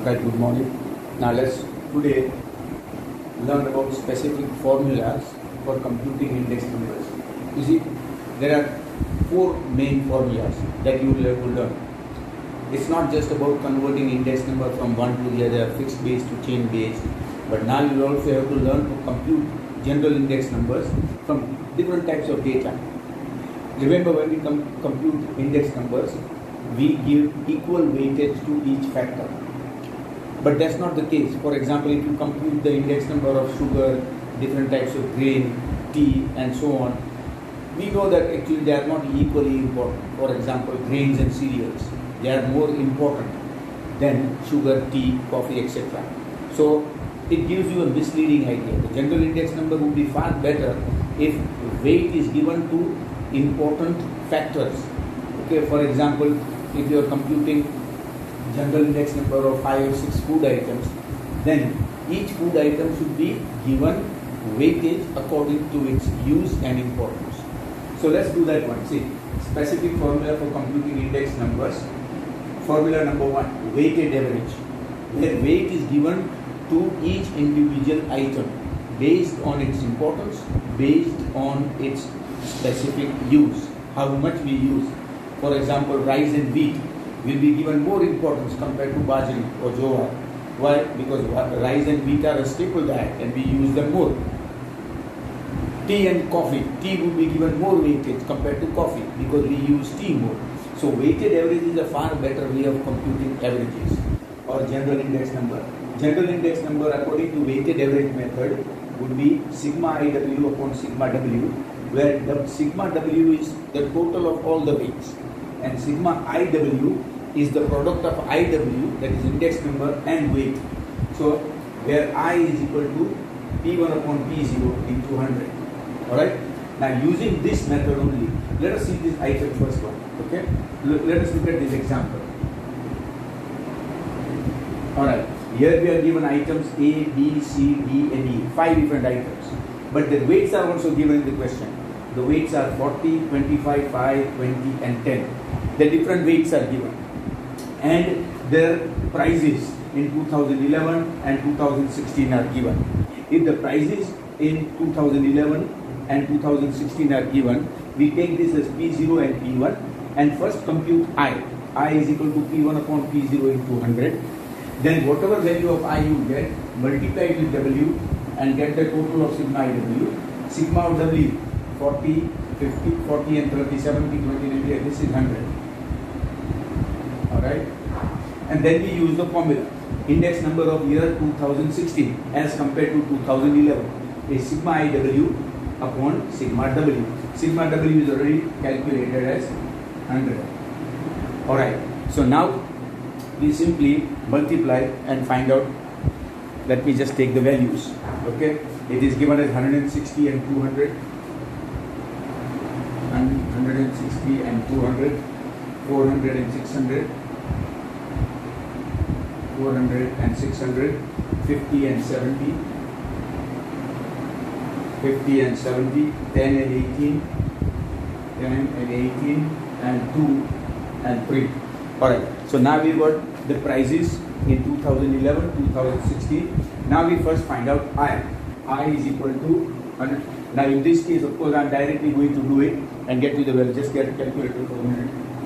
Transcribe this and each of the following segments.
Right, good morning. Now let's today learn about specific formulas for computing index numbers. You see, there are four main formulas that you will have to learn. It's not just about converting index number from one to the other, fixed base to chain base, but now you will also have to learn to compute general index numbers from different types of data. Remember, when we compute index numbers, we give equal weightage to each factor. But that's not the case. For example, if you compute the index number of sugar, different types of grain, tea, and so on, we know that actually they are not equally important. For example, grains and cereals, they are more important than sugar, tea, coffee, etc. So it gives you a misleading idea. The general index number would be far better if weight is given to important factors. Okay, for example, if you are computing general index number of 5 or 6 food items, then each food item should be given weightage according to its use and importance. So let's do that one. See, specific formula for computing index numbers. Formula number 1, weighted average, where weight is given to each individual item based on its importance, based on its specific use, how much we use. For example, rice and wheat will be given more importance compared to bajri or jowar. Why? Because rice and wheat are a staple diet and we use them more. Tea and coffee. Tea would be given more weightage compared to coffee because we use tea more. So weighted average is a far better way of computing averages or general index number. General index number according to weighted average method would be sigma IW upon sigma W, where the sigma W is the total of all the weights and sigma IW is the product of IW, that is index number, and weight. So where I is equal to P1 upon P0 into 100. Alright? Now using this method only, let us see this item first one. Okay? Let us look at this example. Alright, here we are given items A, B, C, D and E, 5 different items. But the weights are also given in the question. The weights are 40, 25, 5, 20 and 10. The different weights are given. And their prices in 2011 and 2016 are given. If the prices in 2011 and 2016 are given, we take this as P0 and P1 and first compute I. I is equal to P1 upon P0 into 100. Then whatever value of I you get, multiply it with W and get the total of sigma IW. Sigma of W, 40, 50, 40 and 30, 70, 20, 20, this is 100. Alright, and then we use the formula. Index number of year 2016 as compared to 2011 is sigma IW upon sigma W. Sigma W is already calculated as 100. Alright, so now we simply multiply and find out. Let me just take the values. Okay, it is given as 160 and 200. 160 and 200, 400 and 600. 400 and 600, 50 and 70, 50 and 70, 10 and 18, 10 and 18, and 2 and 3. Alright, so now we got the prices in 2011, 2016. Now we first find out I. I is equal to 100. Now in this case, of course, I am directly going to do it and get you the value. Just get a calculator for a minute.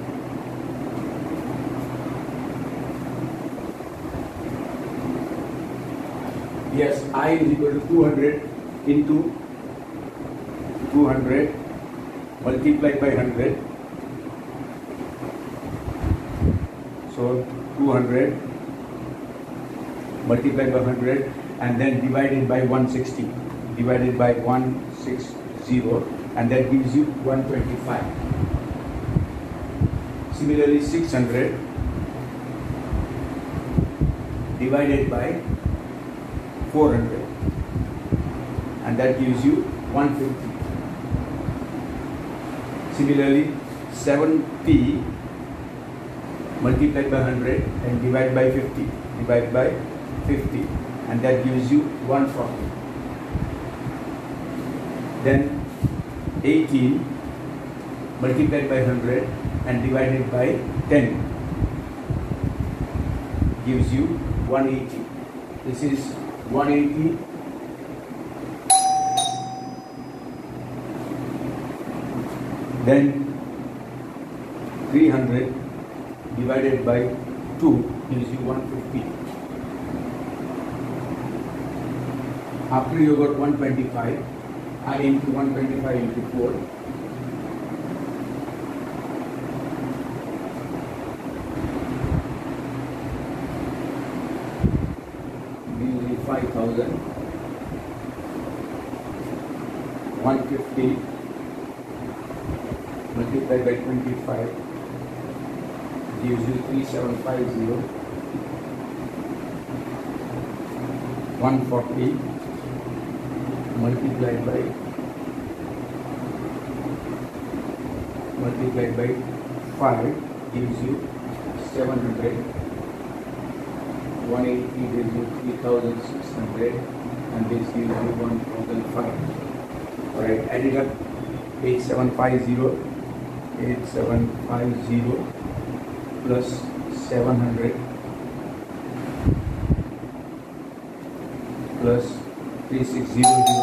Yes, I is equal to 200 into 200 multiplied by 100. So 200 multiplied by 100 and then divided by 160. Divided by 160 and that gives you 125. Similarly 600 divided by 400 and that gives you 150. Similarly 70 multiplied by 100 and divide by 50, divide by 50 and that gives you 140. Then 18 multiplied by 100 and divided by 10 gives you 180. This is 180. Then 300 divided by 2 gives you 150. After you got 125, I into 125 into 4. Gives you 5,000. 150 multiplied by 25 gives you 3750. 140 multiplied by 5 gives you 700. 180 gives you 3600, and this gives you 1005. Alright, add it up. 8750 plus 700 plus 3600.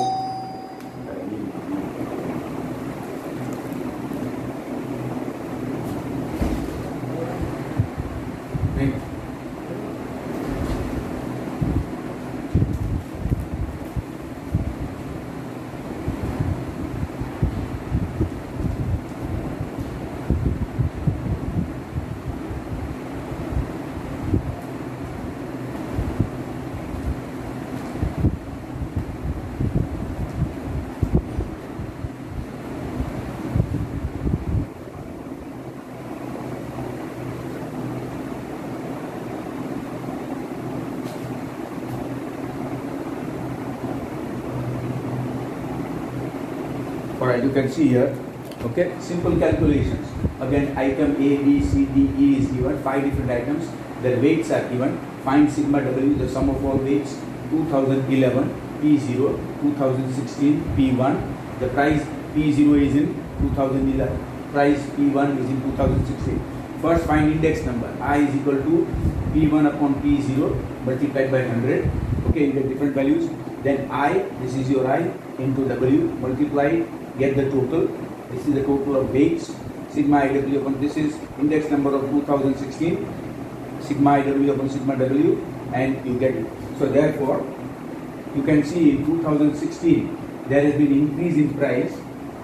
Alright, you can see here, okay, simple calculations. Again, item A, B, C, D, E is given, 5 different items. Their weights are given. Find sigma W, the sum of all weights, 2011, P0, 2016, P1. The price P0 is in 2011, price P1 is in 2016. First find index number. I is equal to P1 upon P0 multiplied by 100. Okay, you get different values. Then I, this is your I, into W, multiply, get the total. This is the total of weights. Sigma IW upon, this is index number of 2016. Sigma IW upon sigma W, and you get it. So therefore, you can see in 2016, there has been increase in price.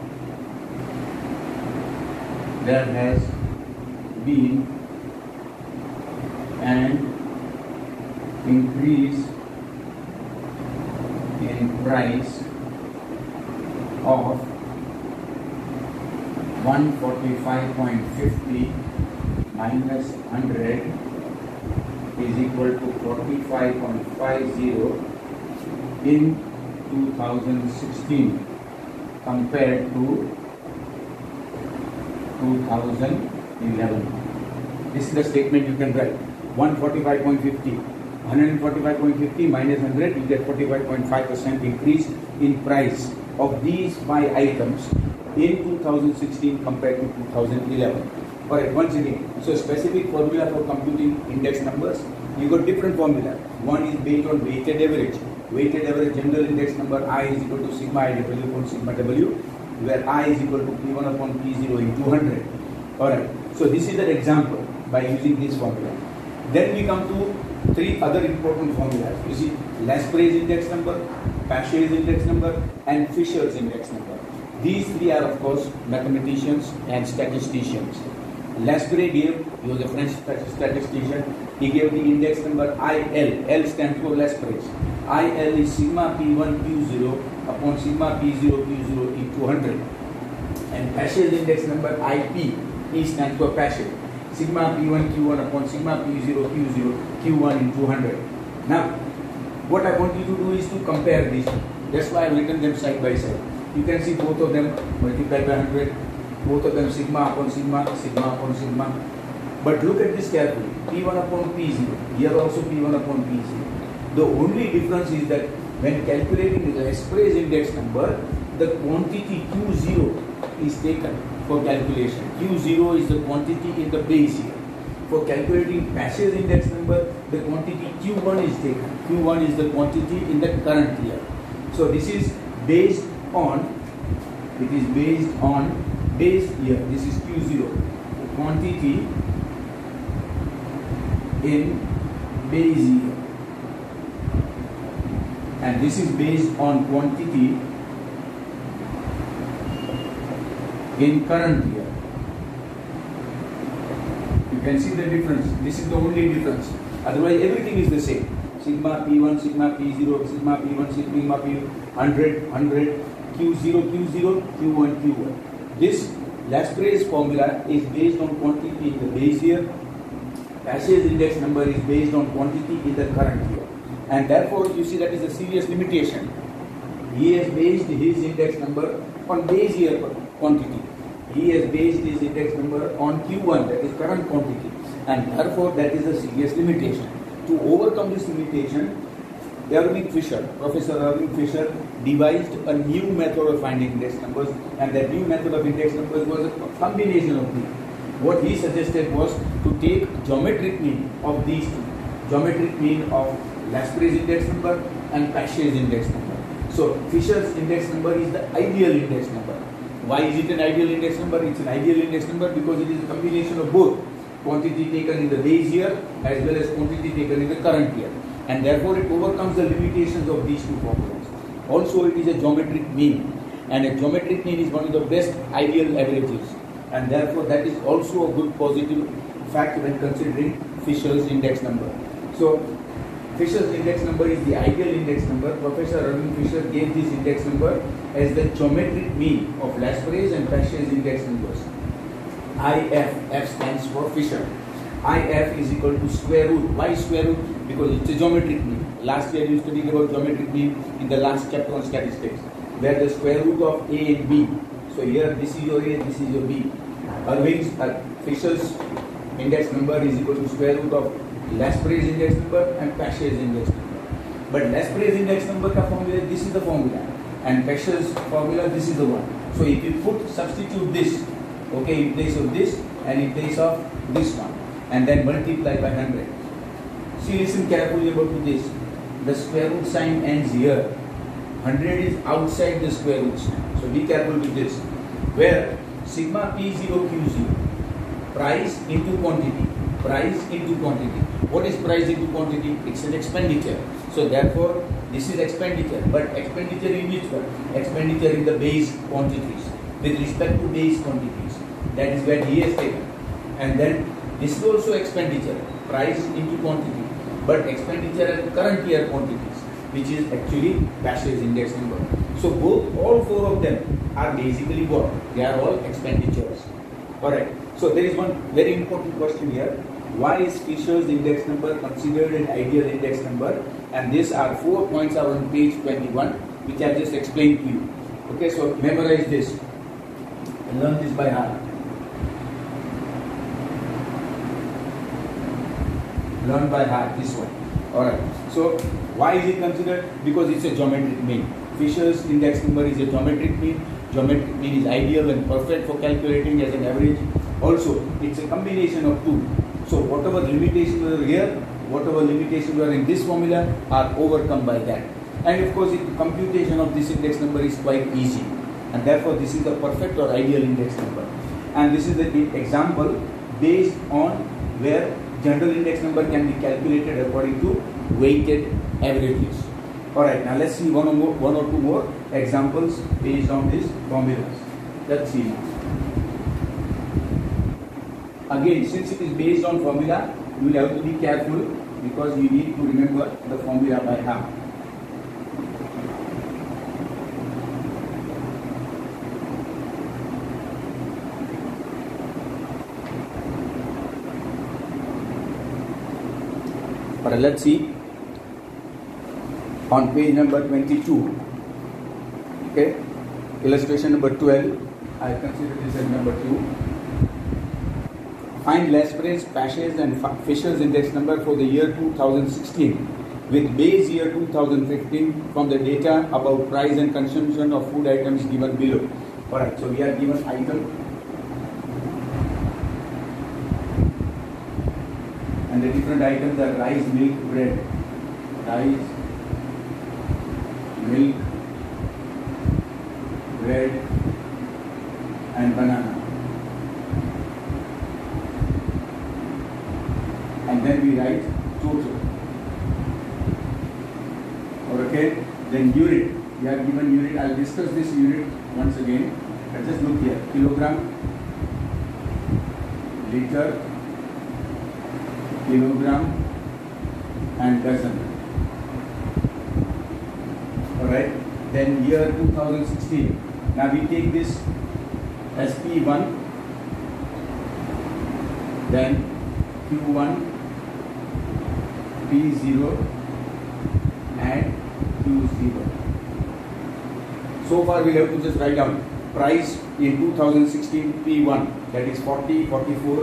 There has been an increase in price of 145.50 minus 100 is equal to 45.50 in 2016 compared to 2011. This is the statement you can write. 145.50, 145.50 minus 100, you get 45.5% increase in price of these 5 items in 2016 compared to 2011. Alright, once again, so specific formula for computing index numbers, you got different formula. One is based on weighted average. Weighted average general index number I is equal to sigma IW upon sigma W, where I is equal to P1 upon P0 into 100. Alright, so this is the example by using this formula. Then we come to 3 other important formulas. You see, Laspeyres index number, Pachet's index number, and Fisher's index number. These 3 are of course mathematicians and statisticians. Laspeyres gave, he was a French statistician, he gave the index number IL. L stands for Laspeyres. IL is sigma P1 Q0 upon sigma P0 Q0 into 100. And Pachet's index number IP, E stands for Pachet. Sigma P1 Q1 upon sigma P0 Q0 Q1 into 100. Now, what I want you to do is to compare these. That's why I've written them side by side. You can see both of them multiplied by 100, both of them sigma upon sigma, sigma upon sigma. But look at this carefully. P1 upon P0. Here also P1 upon P0. The only difference is that when calculating the Laspeyres index number, the quantity Q0 is taken for calculation. Q0 is the quantity in the base here. For calculating Pasch's index number, the quantity Q1 is taken. Q1 is the quantity in the current year. So this is based on, it is based on base year. This is Q0, quantity in base year. And this is based on quantity in current year. You can see the difference. This is the only difference. Otherwise, everything is the same. Sigma P1, Sigma P0, Sigma P1, Sigma P100, 100, Q0, Q0, Q1, Q1. This Laspeyres formula is based on quantity in the base year. Pasch's index number is based on quantity in the current year. And therefore, you see that is a serious limitation. He has based his index number on base year quantity. He has based his index number on Q1, that is current quantity, and therefore that is a serious limitation. To overcome this limitation, Professor Erwin Fisher devised a new method of finding index numbers, and that new method of index numbers was a combination of these. What he suggested was to take geometric mean of these two, geometric mean of Laspeyres index number and Pasch's index number. So Fisher's index number is the ideal index number. Why is it an ideal index number? It's an ideal index number because it is a combination of both quantity taken in the base year as well as quantity taken in the current year, and therefore it overcomes the limitations of these two formulas. Also, it is a geometric mean, and a geometric mean is one of the best ideal averages, and therefore that is also a good positive fact when considering Fisher's index number. So Fisher's index number is the ideal index number. Professor Erwin Fisher gave this index number as the geometric mean of Laspeyres and Pasch's index numbers. IF, F stands for Fisher. IF is equal to square root. Why square root? Because it's a geometric mean. Last year you studied about geometric mean in the last chapter on statistics, where the square root of A and B. So here this is your A, this is your B. Fisher's index number is equal to square root of Laspeyres index number and Pasch's index number. But Laspeyres index number ka formula, this is the formula, and Pasch's formula, this is the one. So if you substitute this, okay, in place of this and in place of this one, and then multiply by 100. See, listen carefully about this. The square root sign ends here. 100 is outside the square root sign. So be careful with this. Where sigma P0 Q0, price into quantity. Price into quantity. What is price into quantity? It's an expenditure. So therefore, this is expenditure. But expenditure in which one? Expenditure in the base quantities. With respect to base quantities. That is where he has taken. And then this is also expenditure. Price into quantity. But expenditure at current year quantities, which is actually Pasch's index number. So all four of them are basically what? They are all expenditures. Alright. So there is one very important question here. Why is Fisher's index number considered an ideal index number? And these are 4 points are on page 21, which I just explained to you. Okay, so memorize this and learn this by heart. Learn by heart this one. Alright. So why is it considered? Because it's a geometric mean. Fisher's index number is a geometric mean. Geometric mean is ideal and perfect for calculating as an average. Also, it's a combination of two. So whatever limitations are here, whatever limitations are in this formula are overcome by that. And of course, the computation of this index number is quite easy. And therefore, this is the perfect or ideal index number. And this is the example based on where general index number can be calculated according to weighted averages. Alright, now let's see one or two more examples based on these formulas. Let's see now. Again, since it is based on formula, you will have to be careful because you need to remember the formula by heart. But let's see on page number 22. Okay, illustration number 12. I consider this as number 2. Find Laspeyres, Pasch's and Fisher's index number for the year 2016 with base year 2015 from the data about price and consumption of food items given below. Alright, so we are given item and the different items are rice, milk, bread. Rice, milk, bread, and banana. And then we write total. Okay, then unit. We have given unit. I'll discuss this unit once again. Let's just look here. Kilogram, liter, kilogram, and dozen. Alright. Then year 2016. Now we take this as P1, then Q1, P0, and Q0. So far we have to just write down price in 2016 P1, that is 40, 44,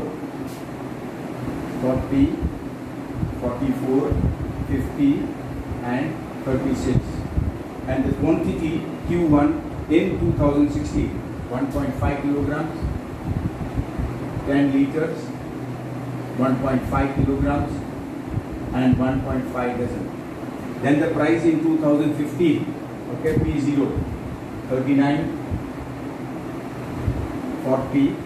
40, 44, 50, and 36. And the quantity Q1 in 2016, 1.5 kilograms, 10 liters, 1.5 kilograms, and 1.5 dozen. Then the price in 2015, okay, P0, 39, 40,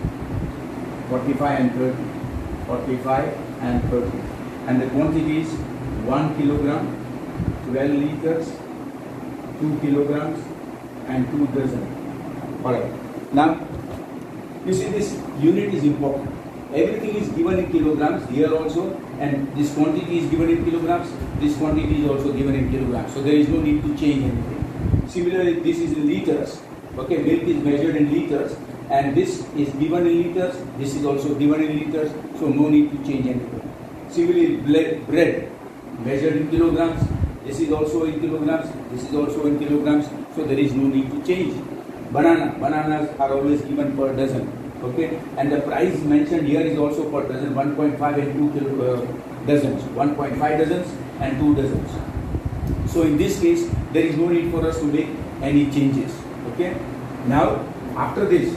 45 and 30, 45 and 30. And the quantity is 1 kilogram, 12 liters, 2 kilograms, and 2 dozen. Alright. Now, you see this unit is important. Everything is given in kilograms here also, and this quantity is given in kilograms, this quantity is also given in kilograms. So there is no need to change anything. Similarly, this is in liters. Okay, milk is measured in liters, and this is given in liters, this is also given in liters, so no need to change anything. Similarly, bread measured in kilograms, this is also in kilograms, this is also in kilograms, so there is no need to change. Bananas are always given per dozen. Okay, and the price mentioned here is also per dozen, 1.5 and 2 dozens, 1.5 dozens and 2 dozens. So in this case, there is no need for us to make any changes. Okay, now after this,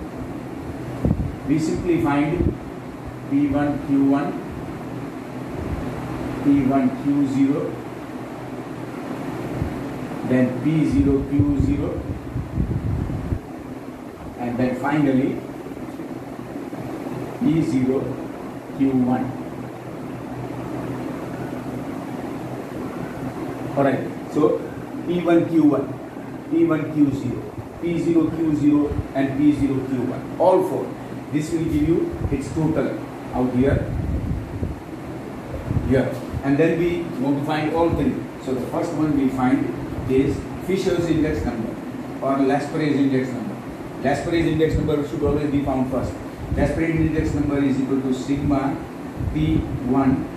we simply find P1 Q1, P1 Q0, then P0 Q0, and then finally P0 Q1. Alright, so P1 Q1, P1 Q0, P0 Q0, and P0 Q1. All four. This will give you its total out here. And then we want to find all three. So the first one we find is Fisher's index number or Laspre's index number. Laspre's index number should always be found first. Laspre's index number is equal to sigma P1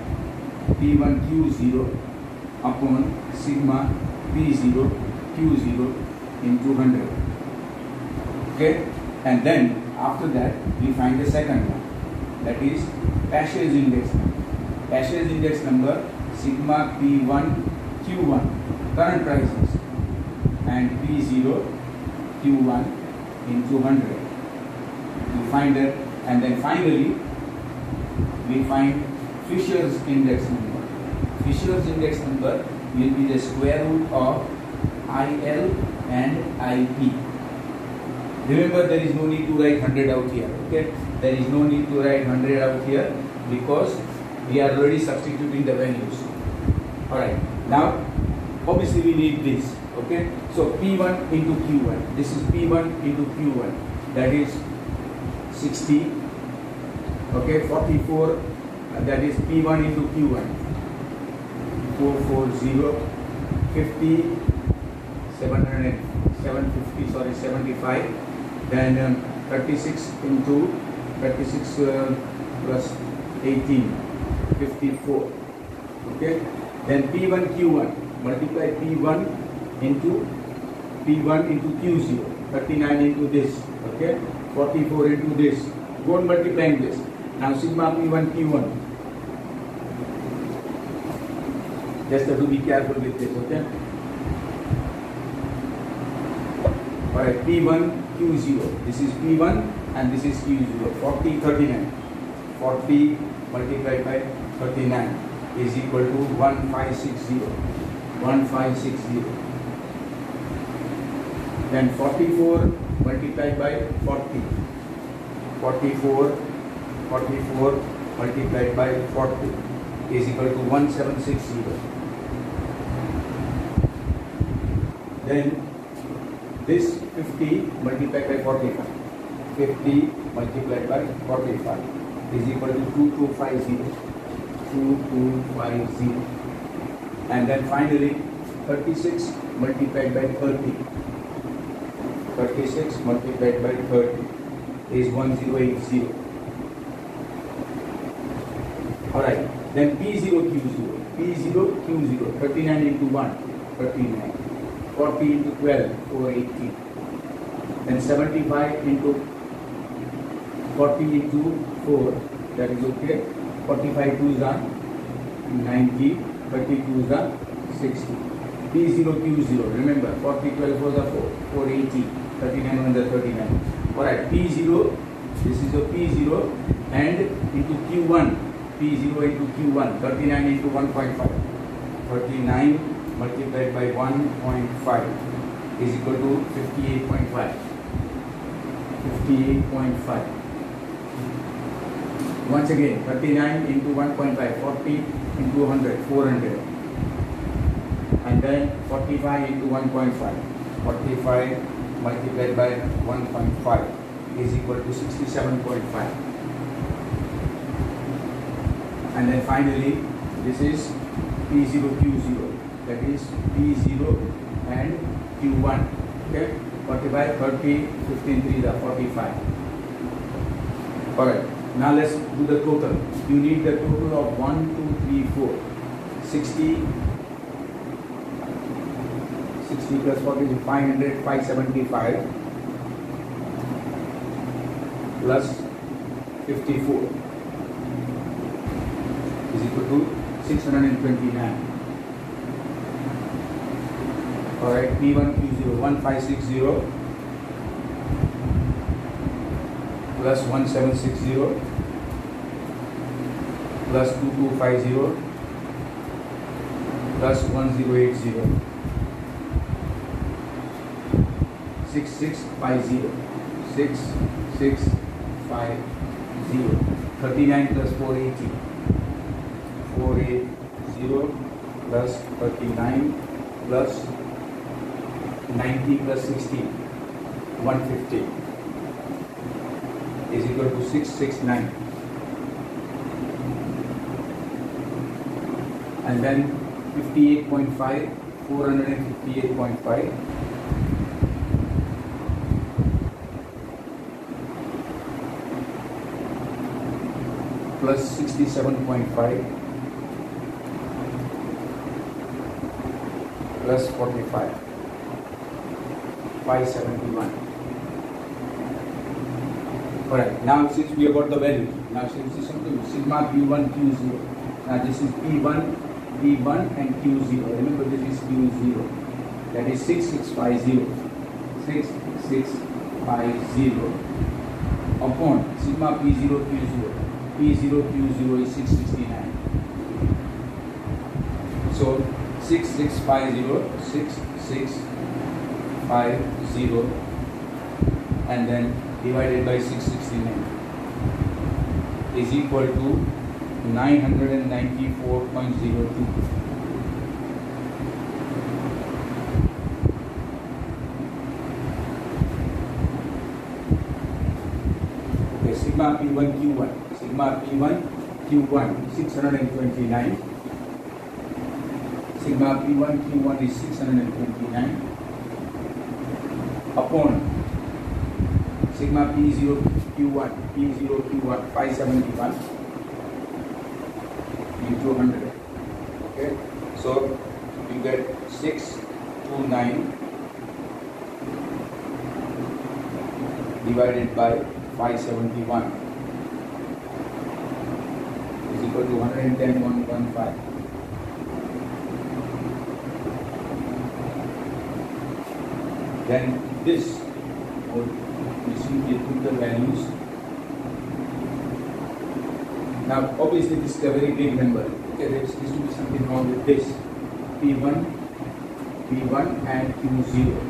Q0 upon sigma P0 Q0 into 100. Okay, and then after that we find the second one, that is Pasch's index number. Pasch's index number sigma P1 Q1 current prices and P0 Q1 into 100. We find that, and then finally we find Fisher's index number. Fisher's index number will be the square root of IL and IP. Remember, there is no need to write 100 out here. Okay, there is no need to write 100 out here because we are already substituting the values. Alright, now obviously we need this. Okay, so P1 into Q1. This is P1 into Q1. That is 60. Okay, 44. That is P1 into Q1. 440. 50. 750. Sorry, 75. Then 36 into 36 plus 18. 54. Okay. Then P1 Q1. Multiply P1 into Q0. 39 into this. Okay. 44 into this. Go on multiplying this. Now sigma P1 Q1. Just have to be careful with this. Okay. Alright, P1 Q0. This is P1 and this is Q0. 40, 39. 40 multiplied by 39 is equal to 1560. 1560. Then 44 multiplied by 40. 44 multiplied by 40 is equal to 1760. Then this 50 multiplied by 45. 50 multiplied by 45 is equal to 2250. 2250. And then finally 36 multiplied by 30. 36 multiplied by 30 is 1080. Alright, then P0Q0. P0Q0. 39 into 1, 39. 40 into 12, 480. Then 75 into 40 into 4, that is okay. 45 2s are 90, 32s are 60. P0Q0, remember 40, 12 4s are 4, 480, 39 1s are 39. Alright, P0, this is a P0 and into Q1, P0 into Q1, 39 into 1.5. 39 multiplied by 1.5 is equal to 58.5. 58.5. Once again, 39 into 1.5, 40 into 100, 400. And then 45 into 1.5. 45 multiplied by 1.5 is equal to 67.5. And then finally, this is P0Q0. That is P0 and Q1. Okay, 45, 30, 15, 3 are 45. Alright, now let's do the total. You need the total of 1, 2, 3, 4. 60 plus 40 is 500, 575 plus 54 is equal to 629. Alright, P1Q0, 1560 plus 1760 plus 2250 plus 1080. 6650. 6650. 39 plus 480. 480 plus 39 plus 90 plus 60. 150 is equal to 669. And then 58.5, 458.5 plus 67.5 plus 45, 571. Alright, now since we have got the value, now since this is sigma P1 Q0, now this is P1 and Q0. Remember this is Q0, that is 6650. 6650 upon sigma P0 Q0. P0 Q0 is 669. So 6650, 6650, and then divided by 669 is equal to 994.02. Okay, sigma P1 Q1. Sigma P1 Q1 629. Sigma P1 Q1 is 629 upon sigma P0 Q1 571 into 100. Okay, so you get 629 divided by 571 is equal to 110.115. Then this would simply put the values Now, obviously, this is a very big number. Okay, there needs to be something wrong with this. P1, P1 and Q0.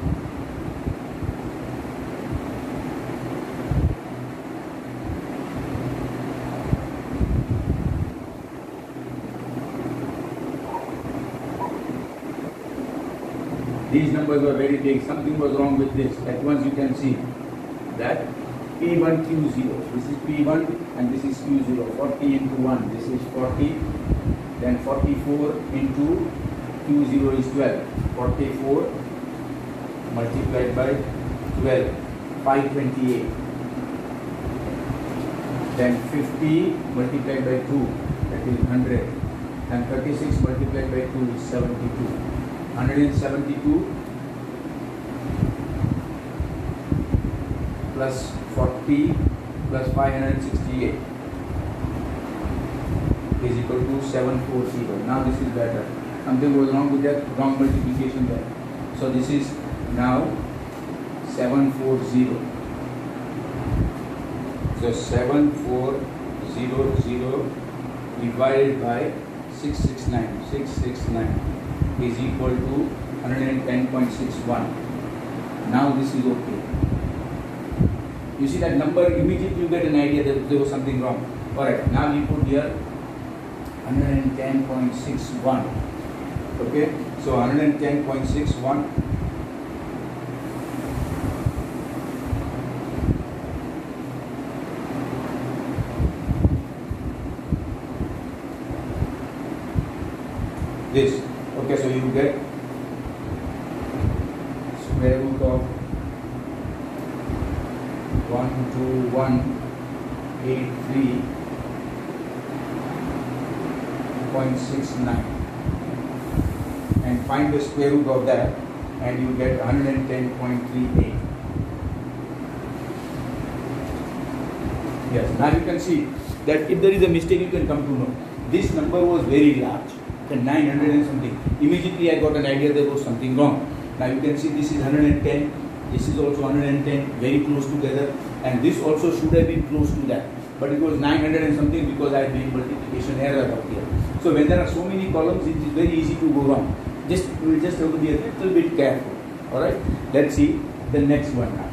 These numbers were very big. Something was wrong with this. At once you can see that P1, Q0. This is P1 and this is Q0. 40 into 1. This is 40. Then 44 into Q0 is 12. 44 multiplied by 12. 528. Then 50 multiplied by 2. That is 100. And 36 multiplied by 2 is 72. 172 plus 40 plus 568 is equal to 740. Now this is better. Something was wrong with that, wrong multiplication there. So this is now 740. So 7400 divided by 669 is equal to 110.61. Now this is okay. You see that number, immediately you get an idea that there was something wrong. Alright, now we put here 110.61. Okay, so 110.61 this. Okay, so you get square root of 12183.69 and find the square root of that and you get 110.38. Yes, now you can see that if there is a mistake you can come to know. This number was very large. 900 and something. Immediately I got an idea there was something wrong. Now you can see this is 110, this is also 110, very close together, and this also should have been close to that. But it was 900 and something because I made multiplication error up here. So when there are so many columns, it is very easy to go wrong. We will just have to be a little bit careful. Alright, let's see the next one now.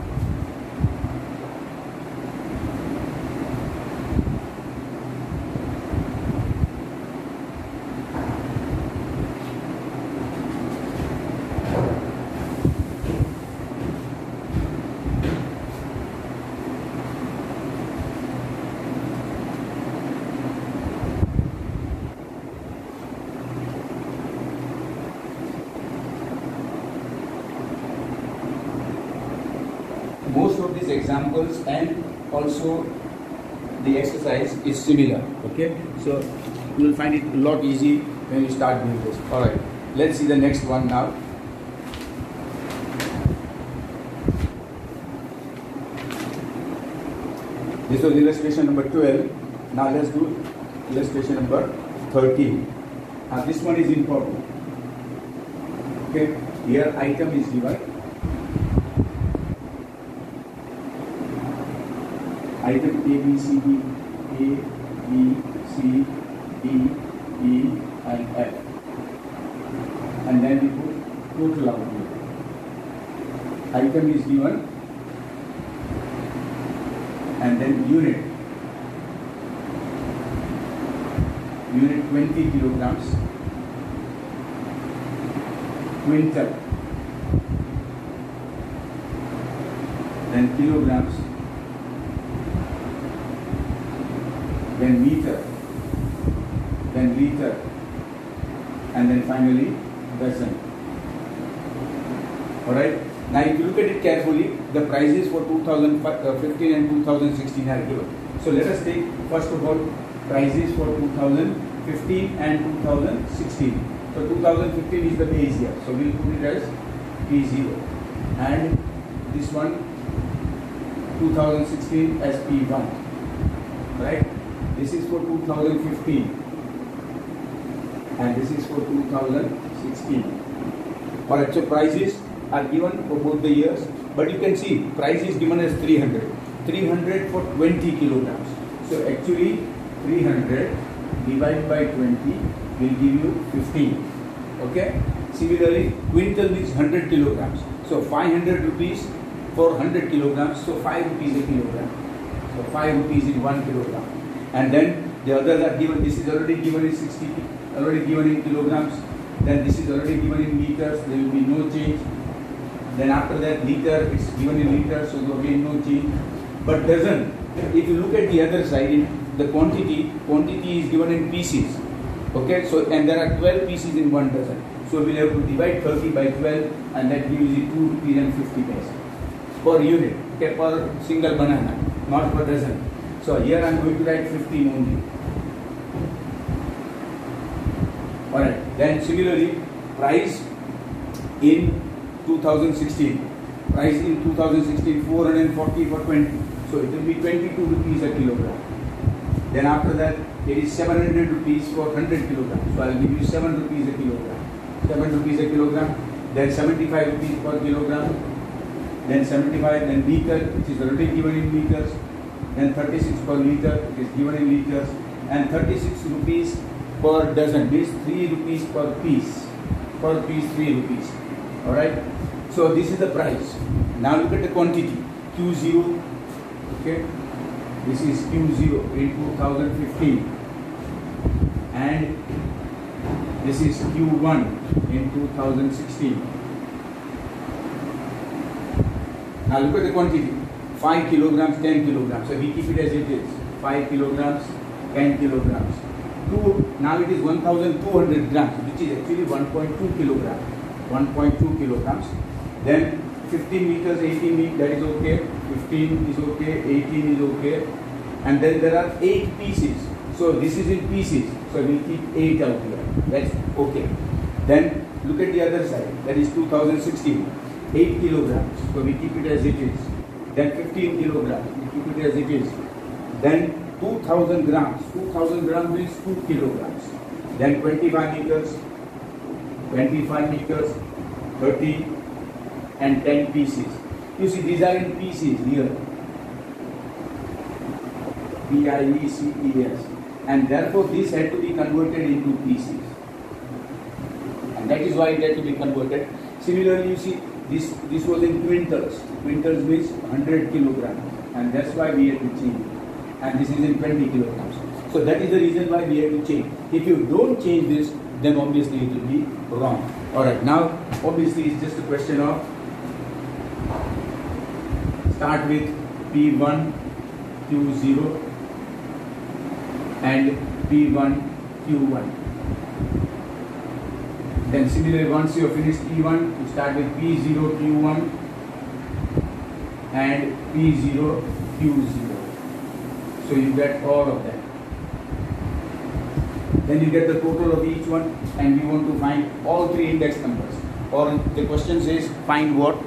Most of these examples and also the exercise is similar. Okay, so you will find it a lot easy when you start doing this. Alright, let's see the next one now. This was illustration number 12. Now let's do illustration number 13. Now this one is important. Okay, here item is given. Item A, B, C, D, A, B, C, D, E, and F. And then we put total out here. Item is given, and then unit 20 kilograms, quintal, then kilograms, then meter, then liter, and then finally dozen. Alright, now if you look at it carefully, the prices for 2015 and 2016 are given. So let us take first of all prices for 2015 and 2016. So 2015 is the base year, so we will put it as P0, and this one 2016 as P1. Right? This is for 2015 and this is for 2016. Alright, so prices are given for both the years, but you can see price is given as 300 for 20 kilograms. So actually 300 divided by 20 will give you 15. Okay. Similarly, quintal means 100 kilograms. So 500 rupees for 100 kilograms. So 5 rupees a kilogram. So 5 rupees in 1 kilogram. And then the others are given. This is already given in 60, already given in kilograms. Then this is already given in liters. There will be no change. Then after that, liter, it's given in liters. So there will be no change. But dozen. If you look at the other side, the quantity is given in pieces. Okay, so and there are 12 pieces in 1 dozen. So we'll have to divide 30 by 12 and that gives you 2 rupees and 50 paise per unit. Okay, per single banana, not per dozen. So here I am going to write 15 only. Alright, then similarly, price in 2016. Price in 2016 440 for 20. So it will be 22 rupees a kilogram. Then after that, it is 700 rupees for 100 kilograms. So I will give you 7 rupees a kilogram. 7 rupees a kilogram. Then 75 rupees per kilogram. Then 75, then liter, which is already given in liters. Then 36 per liter, it is given in liters. And 36 rupees per dozen, means 3 rupees per piece. Per piece 3 rupees. Alright. So this is the price. Now look at the quantity. Q0. Okay. This is Q0 in 2015 and this is Q1 in 2016. Now look at the quantity, 5 kilograms, 10 kilograms. So we keep it as it is, 5 kilograms, 10 kilograms. Now it is 1200 grams, which is actually 1.2 kilograms. 1.2 kilograms. Then 15 meters, 18 meters, that is okay. 15 is okay, 18 is okay. And then there are 8 pieces. So this is in pieces. So we keep 8 out here. That's okay. Then look at the other side. That is 2016. 8 kilograms. So we keep it as it is. Then 15 kilograms. We keep it as it is. Then 2000 grams. 2000 grams means 2 kilograms. Then 25 meters. 25 meters. 30 and 10 pieces. You see, these are in pieces here. PIECES. And therefore, this had to be converted into pieces. And that is why it had to be converted. Similarly, you see, this was in quintals. Quintals means 100 kilograms. And that's why we had to change it. And this is in 20 kilograms. So that is the reason why we had to change. If you don't change this, then obviously it will be wrong. Alright, now obviously it's just a question of start with P1 Q0 and P1 Q1. Then similarly, once you have finished P1, you start with P0 Q1 and P0 Q0. So you get all of that. Then you get the total of each one, and we want to find all 3 index numbers. Or the question says find what?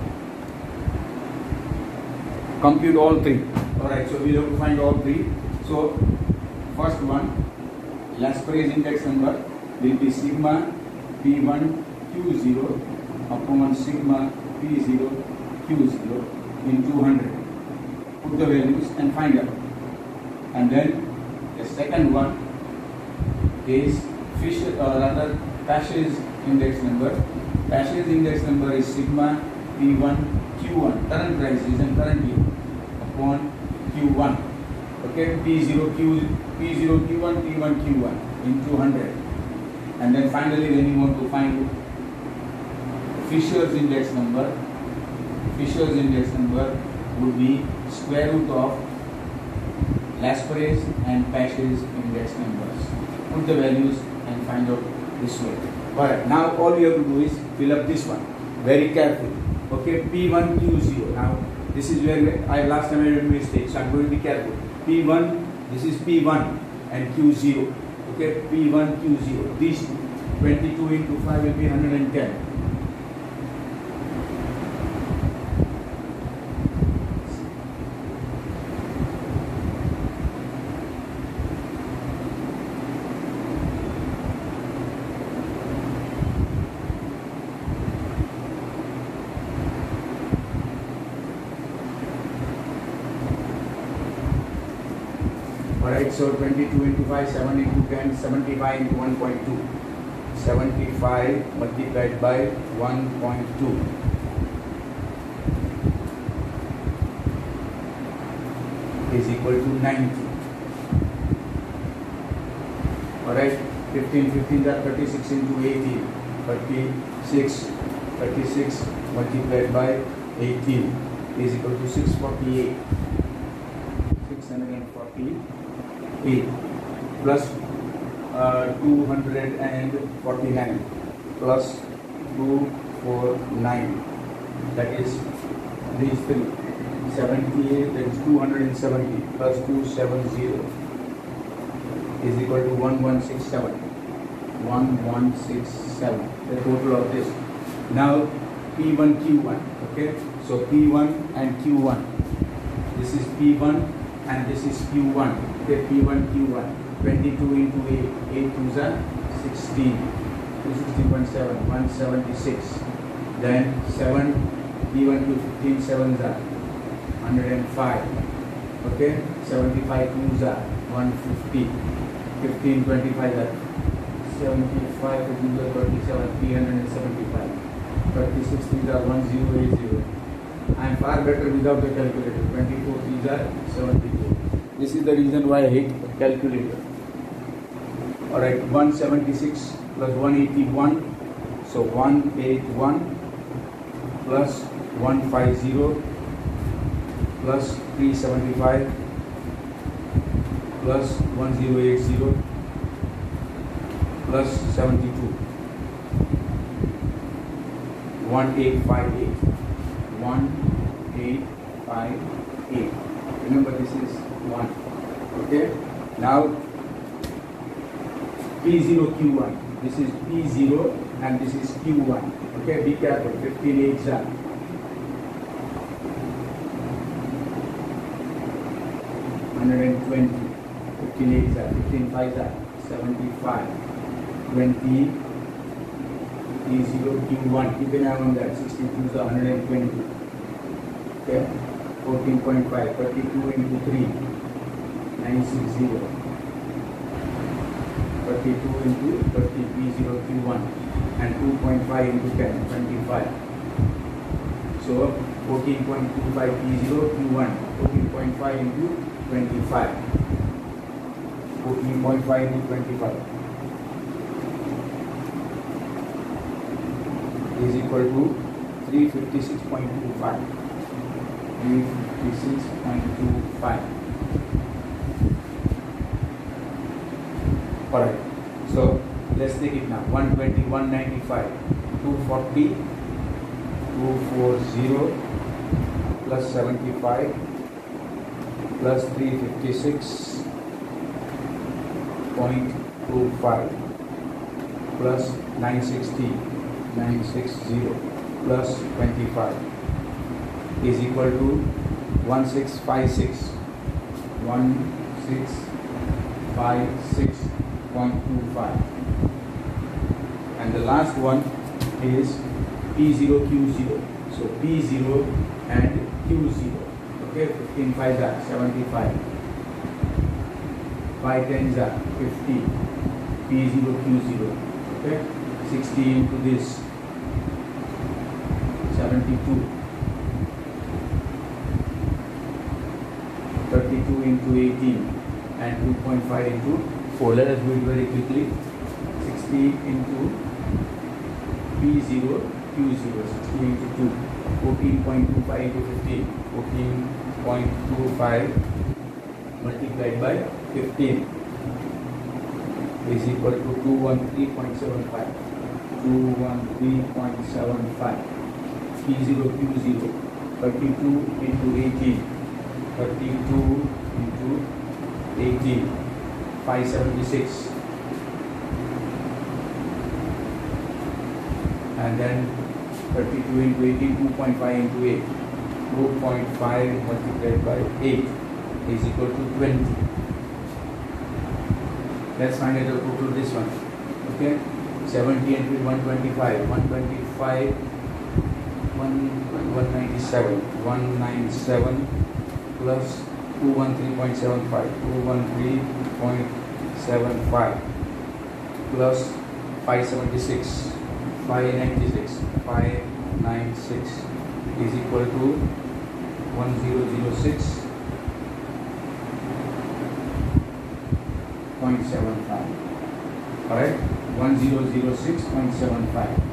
Compute all 3. Alright, so we have to find all 3. So first one, Laspeyres index number will be sigma P1 Q0 upon sigma P0 Q0 in 200. Put the values and find out. And then the second one is Pasch's index number. Pasch's index number is sigma P1 Q1, current prices and current year, upon Q1. Okay, P0 Q1, P1 Q1 in 200. And then finally, when you want to find Fisher's index number would be square root of Laspeyres and Pasch's index numbers. Put the values and find out this way. Alright, now all you have to do is fill up this one very carefully. Okay, P1 Q0. Now this is where last time I made a mistake, so I'm going to be careful. P1, this is P1 and Q0. Okay, P1 Q0. These 22 into 5 will be 110. Alright, so 22 into 5, 7 into 10, 75 into 1.2. 75 multiplied by 1.2 is equal to 90. Alright, 15 are 36 into 18. 36 multiplied by 18 is equal to 648. 648 plus 249 plus 249, that is these three. 78, that is 270 plus 270 is equal to 1167. 1167, the total of this. Now P1 Q1. Okay, so P1 and Q1. This is P1 and this is Q1. Okay, P1 Q1. 22 into 8. 8 2s are 16. 260.7. 176. Then 7 P1 to 15 7s are 105. Okay, 75 2s are 150. 15 25 are 75 to 27, 375. 36 3s are 1080. I am far better without the calculator. 24 3s are 72. This is the reason why I hate calculator. Alright, 176 plus 181. So 181 plus 150 plus 375 plus 1080 plus 72. 1858. 1858. Remember, this is 1. Okay. Now P0 Q1. This is P0 and this is Q1. Okay. Be careful. 15 8s are 120. 15 8s are 15 5s are 75. 20 P0 Q1. Keep an eye on that. 62 is 120. Okay. 14.5. 32 into 3. 960. 32 into 30 P0 Q1 and 2.5 into 10 25. So 14.25 P0 Q1. 14.5 into 25. 14.5 into 25 is equal to 356.25. 356.25. Alright, so let's take it now. 120, 195, 240, 240 plus 75 plus 356.25 plus 960 plus 25 is equal to 1656. 1656.25. And the last one is P0 Q0. So P0 and Q0. Okay, 15 5s are 75. 5 10s are 50. P0 Q0. Okay, 60 into this 72. 32 into 18 and 2.5 into 4. Let us do it very quickly. 60 into P0 Q0. 60 into 2. 14.25 into 15. 14.25 multiplied by 15 is equal to 213.75. 213.75. P0 Q0. 32 into 18. 32 into 18. 576. And then 32 into 18, 2.5 into 8. 2.5 multiplied by 8 is equal to 20. Let's find out the total of this one. Okay, 70 and 125. 125, 197. 197 plus 213.75 plus 596 596 is equal to 1006.75. Correct? 1006.75.